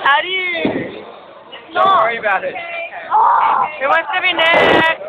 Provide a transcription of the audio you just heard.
Addie! Don't worry about it. Who wants to be next?